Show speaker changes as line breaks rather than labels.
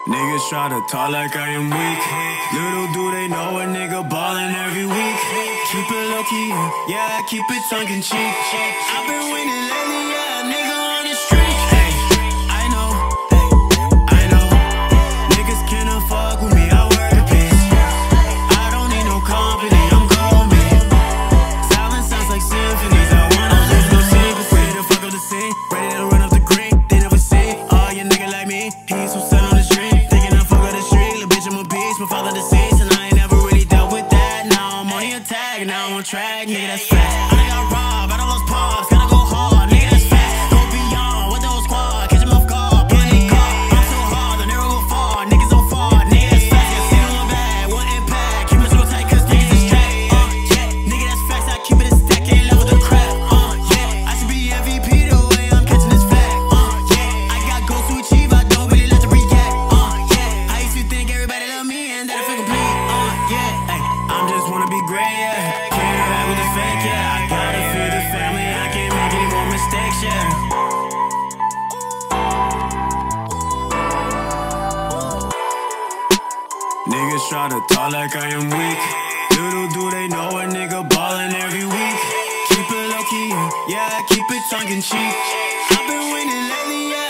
Niggas try to talk like I am weak. Little do they know a nigga ballin' every week. Keep it low key, yeah, keep it tongue in cheek. I've been winning lately, yeah, nigga on the street. Hey, I know, niggas cannot fuck with me, I wear a piece. I don't need no company, I'm going me. Silence sounds like symphonies, I wanna lose no sleep. Ready to fuck up the scene, ready to run up the green. They never see, oh, you nigga like me, he's so set on the street. My father deceased and I ain't never really dealt with that. Now I'm on the attack, now I'm on track, nigga, that's facts. I got robbed, I done lost pops, gotta go hard, nigga, that's facts. Go beyond with the whole squad, catch him off guard, plenty car. I'm so hard, the narrow go far, niggas on far, nigga, that's facts. Yeah, see on my bag, one impact, keep it so tight cause niggas is track. Yeah, nigga, that's facts, I keep it a stack, ain't love with the crap. Yeah, I should be MVP the way I'm catching this fact. Yeah, I got goals to achieve, I don't really like to react. Yeah, I used to think everybody loved me. I'm just wanna be great, yeah. Can't ride with the fake, yeah. I gotta feed the family, I can't make any more mistakes, yeah. Niggas try to talk like I am weak. Little do they know a nigga ballin' every week. Keep it low key, yeah, keep it tongue in cheek. I've been winning lately, yeah.